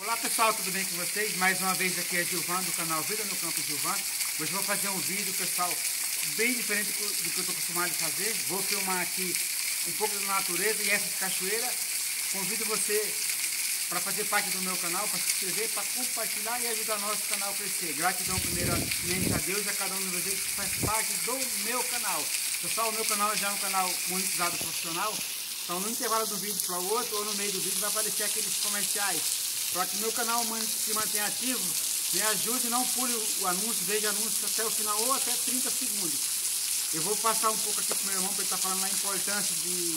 Olá pessoal, tudo bem com vocês? Mais uma vez aqui é Gilvan do canal Vida no Campo Gilvan. Hoje vou fazer um vídeo, pessoal, bem diferente do que eu estou acostumado a fazer. Vou filmar aqui um pouco da natureza e essas cachoeiras. Convido você para fazer parte do meu canal, para se inscrever, para compartilhar e ajudar nosso canal a crescer. Gratidão primeiramente a Deus e a cada um de vocês que faz parte do meu canal. Pessoal, o meu canal já é um canal monetizado profissional. Então no intervalo do vídeo para o outro ou no meio do vídeo vai aparecer aqueles comerciais. Para que o meu canal se mantenha ativo, me ajude, não pule o anúncio, veja anúncio até o final ou até 30 segundos. Eu vou passar um pouco aqui para o meu irmão para ele estar falando da importância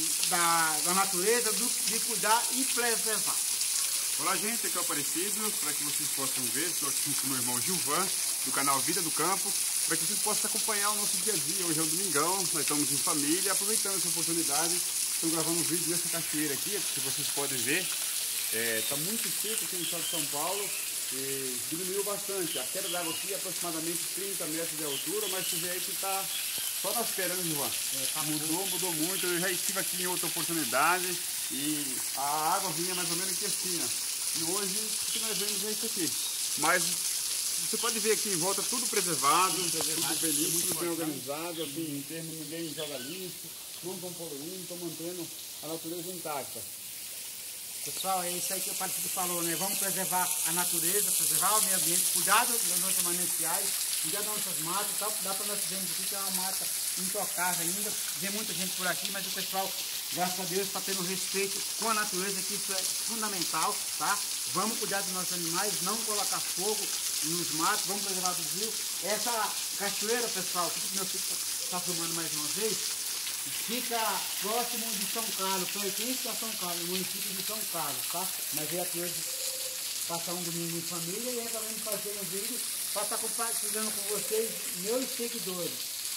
da natureza, de cuidar e preservar. Olá gente, aqui é o Aparecido, para que vocês possam ver, estou aqui com o meu irmão Gilvan, do canal Vida do Campo, para que vocês possam acompanhar o nosso dia a dia. Hoje é um domingão, nós estamos em família, aproveitando essa oportunidade, estamos gravando um vídeo dessa cachoeira aqui, que vocês podem ver. Está muito seco aqui no estado de São Paulo, e diminuiu bastante. A queda d'água aqui é aproximadamente 30 metros de altura, mas você vê aí que está só na espera, né, Gilvan? Mudou muito. Eu já estive aqui em outra oportunidade e a água vinha mais ou menos aqui assim, ó. E hoje o que nós vemos é isso aqui. Mas você pode ver aqui em volta tudo preservado, tudo feliz, tudo bem organizado, assim, em termos ninguém joga lixo, não estão poluindo, estão mantendo a natureza intacta. Pessoal, é isso aí que o Aparecido falou, né? Vamos preservar a natureza, preservar o meio ambiente, cuidar das nossas mananciais, cuidar das nossas matas, tal. Dá para nós vermos aqui que é uma mata intocável ainda, vem muita gente por aqui, mas o pessoal, graças a Deus, está tendo respeito com a natureza, que isso é fundamental, tá? Vamos cuidar dos nossos animais, não colocar fogo nos matos, vamos preservar dos rios. Essa cachoeira, pessoal, que meu filho está filmando mais uma vez, fica próximo de São Carlos, pertence a São Carlos, no município de São Carlos, tá? Mas veio aqui hoje passar um domingo em família e resolvemos fazer um vídeo para estar compartilhando com vocês, meus seguidores.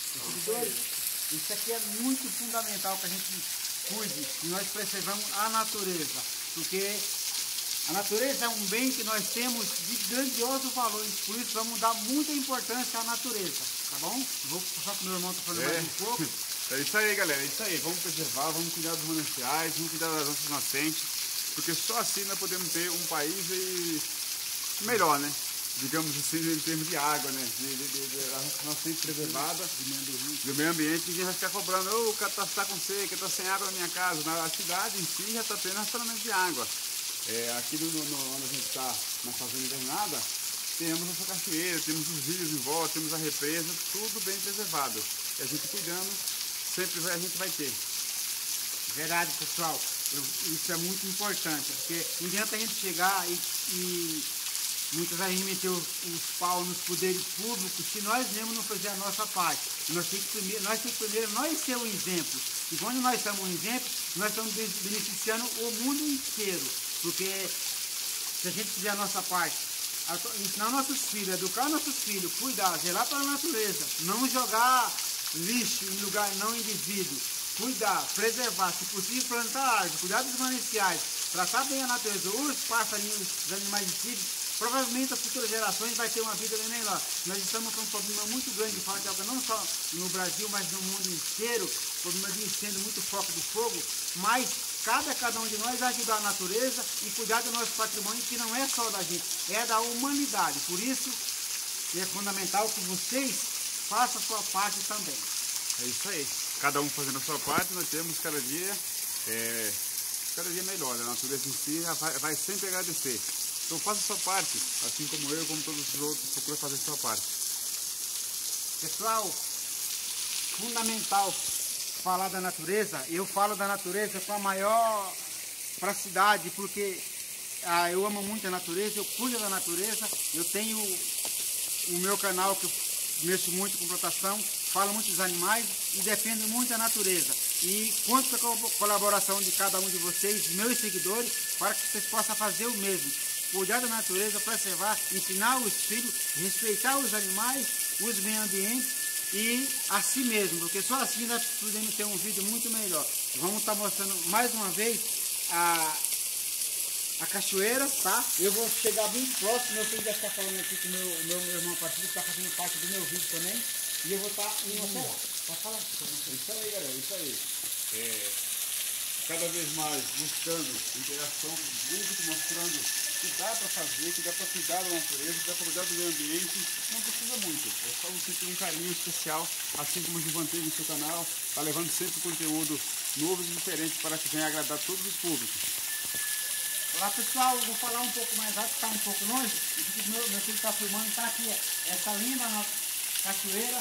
Isso aqui é muito fundamental que a gente cuide e nós preservamos a natureza, porque a natureza é um bem que nós temos de grandioso valor, por isso vamos dar muita importância à natureza, tá bom? Vou passar para o meu irmão tá falando mais um pouco. É isso aí, galera, é isso aí. Vamos preservar, vamos cuidar dos mananciais, vamos cuidar das nossas nascentes, porque só assim nós podemos ter um país melhor, né? Digamos assim, em termos de água, né? A nascente preservada, do meio ambiente, ninguém vai ficar cobrando, o cara está com seca, está sem água na minha casa. A cidade em si já está tendo racionamento de água. Aqui onde a gente está, na fazenda invernada, temos essa cachoeira, temos os rios em volta, temos a represa, tudo bem preservado. E a gente cuidando, sempre a gente vai ter. Verdade, pessoal. Isso é muito importante, porque não adianta a gente chegar e muitas vezes meter os pau nos poderes públicos se nós mesmos não fizermos a nossa parte. Nós temos que primeiro nós ser um exemplo. E quando nós somos um exemplo, nós estamos beneficiando o mundo inteiro. Porque se a gente fizer a nossa parte, ensinar nossos filhos, educar nossos filhos, cuidar, zelar pela natureza, não jogar lixo em lugar não indevido, cuidar, preservar, se possível plantar árvores, cuidar dos mananciais, tratar bem a natureza, os passarinhos, os animais de filhos, provavelmente as futuras gerações vai ter uma vida bem melhor. Nós estamos com um problema muito grande de falta de água, não só no Brasil, mas no mundo inteiro, problema de incêndio, muito foco do fogo, mas cada um de nós ajudar a natureza e cuidar do nosso patrimônio, que não é só da gente, é da humanidade. Por isso, é fundamental que vocês façam a sua parte também. É isso aí. Cada um fazendo a sua parte, nós temos cada dia melhor. A natureza em si vai sempre agradecer. Então faça a sua parte, assim como eu, como todos os outros, procura fazer a sua parte. Pessoal, fundamental falar da natureza. Eu falo da natureza com a maior pracidade, porque eu amo muito a natureza, eu cuido da natureza, eu tenho o meu canal que eu mexo muito com plantação, falo muito dos animais e defendo muito a natureza. E conto com a colaboração de cada um de vocês, meus seguidores, para que vocês possam fazer o mesmo. Cuidar da natureza, preservar, ensinar os filhos, respeitar os animais, os meio ambientes e a si mesmo, porque só assim nós podemos ter um vídeo muito melhor. Vamos estar mostrando mais uma vez a cachoeira, tá? Eu vou chegar bem próximo, meu filho já está falando aqui com o meu irmão Aparecido, que está fazendo parte do meu vídeo também, e eu vou estar indo até lá. Pode falar? Isso aí, galera, isso aí. cada vez mais buscando interação com o público, mostrando que dá para fazer, que dá para cuidar da natureza, que dá para cuidar do meio ambiente. Não precisa muito, é só você ter um carinho especial, assim como o Gilvan tem no seu canal, está levando sempre conteúdo novo e diferente para que venha agradar todos os públicos. Olá pessoal, eu vou falar um pouco mais alto, está um pouco longe, meu filho está filmando, está aqui, essa linda cachoeira,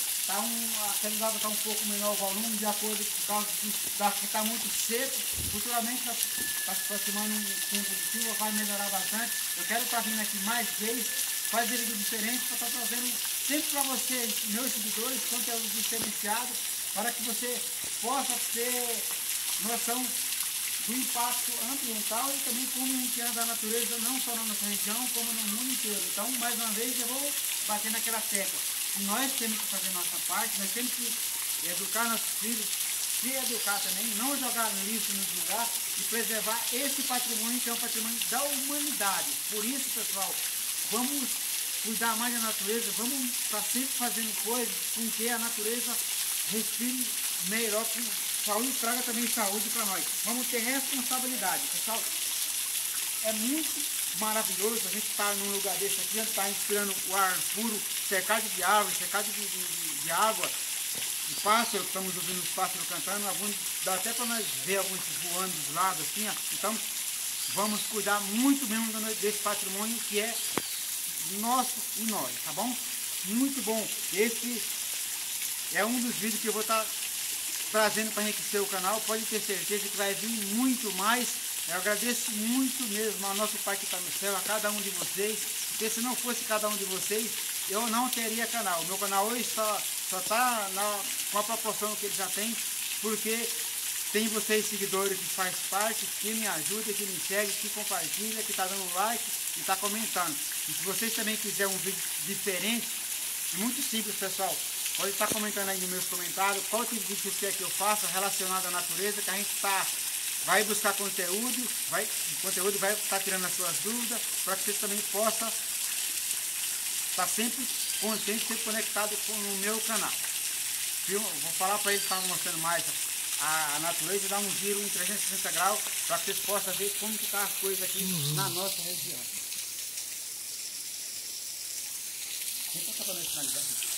aquela água está um pouco menor o volume, de acordo com que está muito seco, futuramente está se aproximando um tempo de chuva, vai melhorar bastante. Eu quero estar vindo aqui mais vezes, fazer vídeo diferente, para estar trazendo sempre para vocês, meus seguidores, conteúdo diferenciado, para que você possa ter noção do impacto ambiental e também como a gente anda a natureza, não só na nossa região, como no mundo inteiro. Então, mais uma vez, eu vou bater naquela tecla. Nós temos que fazer nossa parte, nós temos que educar nossos filhos, se educar também, não jogar lixo nos lugares e preservar esse patrimônio, que é um patrimônio da humanidade. Por isso, pessoal, vamos cuidar mais da natureza, vamos estar sempre fazendo coisas com que a natureza respire melhor, com saúde, traga também saúde para nós. Vamos ter responsabilidade, pessoal. É muito maravilhoso a gente estar num lugar desse aqui, a gente está respirando o ar puro, cercado de árvores, cercado de água, de pássaro, estamos ouvindo os pássaros cantando, alguns, dá até para nós ver alguns voando dos lados assim, ó. Então vamos cuidar muito mesmo desse patrimônio que é nosso e nós, tá bom? Muito bom. Esse é um dos vídeos que eu vou estar trazendo para enriquecer o canal, pode ter certeza que vai vir muito mais. Eu agradeço muito mesmo ao nosso Pai que está no céu, a cada um de vocês, porque se não fosse cada um de vocês, eu não teria canal. O meu canal hoje só está com a proporção que ele já tem, porque tem vocês seguidores que faz parte, que me ajuda, que me segue, que compartilha, que está dando like e está comentando. E se vocês também quiserem um vídeo diferente, muito simples, pessoal, pode estar comentando aí nos meus comentários qual tipo de vídeo você quer que eu faça relacionado à natureza, que a gente vai buscar conteúdo, vai estar tirando as suas dúvidas, para que vocês também possam estar sempre contente, sempre conectado com o meu canal. Vou falar para eles estar mostrando mais a natureza, dar um giro em 360 graus, para que vocês possam ver como que tá as coisas aqui na nossa região. Vou passar para nós finalizar aqui.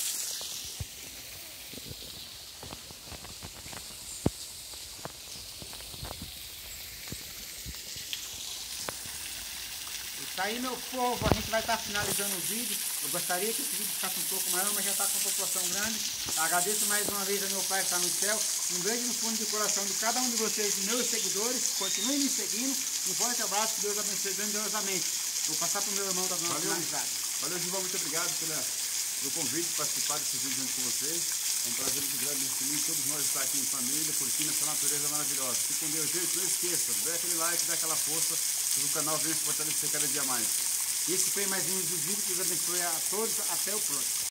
Tá aí, meu povo, a gente vai estar finalizando o vídeo. Eu gostaria que esse vídeo ficasse um pouco maior, mas já está com proporção grande. Agradeço mais uma vez ao meu Pai que está no céu. Um beijo no fundo do coração de cada um de vocês, meus seguidores. Continuem me seguindo. Um forte abraço, que Deus abençoe grandiosamente. Vou passar para o meu irmão da dona finalizada. Valeu, Gilvan, muito obrigado pelo convite de participar desse vídeo junto com vocês. É um prazer muito grande de todos nós estar aqui em família, curtindo essa natureza maravilhosa. Fique com Deus, gente. Não esqueça, dê aquele like, dê aquela força, para o canal venha se fortalecer cada dia mais. Esse foi mais um dos vídeos que Deus abençoe a todos. Até o próximo.